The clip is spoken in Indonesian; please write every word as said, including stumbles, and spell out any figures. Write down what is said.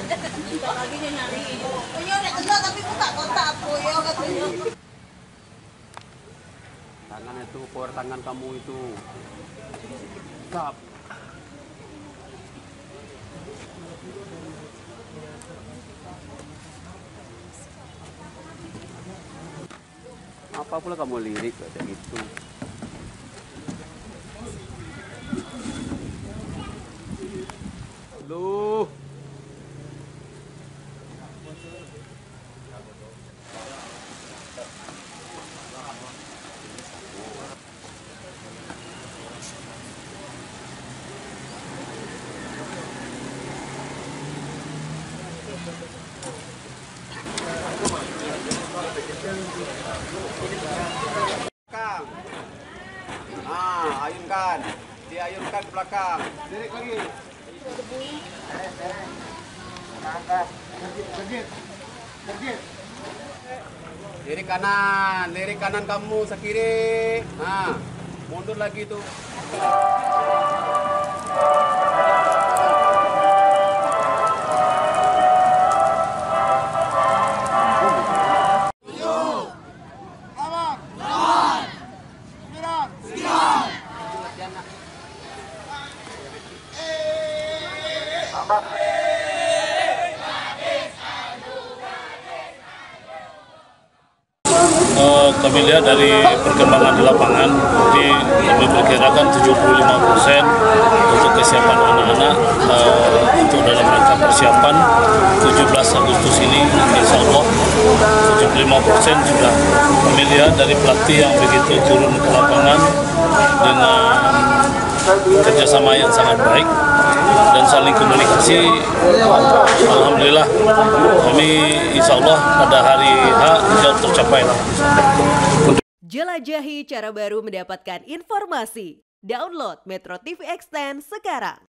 Bentar lagi dia nyari. Oh iya udah kenal tapi kontak-kontak aku ya katanya. Tangan itu, power tangan kamu itu. Kap. Apa pula kamu lirik kayak gitu? Lu. Belakang. Nah, ayunkan. Diayunkan ke belakang. Lirik lagi. Lirik kanan, lirik kanan kamu ke kiri. Nah, mundur lagi tuh. Uh, kami lihat dari perkembangan di lapangan, jadi kami perkirakan tujuh puluh lima persen untuk kesiapan anak-anak uh, untuk dalam rangka persiapan tujuh belas Agustus ini, insya Allah tujuh puluh lima persen sudah. Kami lihat dari pelatih yang begitu turun ke lapangan dengan kerjasama yang sangat baik dan saling komunikasi. Alhamdulillah kami insya Allah pada hari H jauh tercapai. Jelajahi cara baru mendapatkan informasi. Download Metro T V Extend sekarang.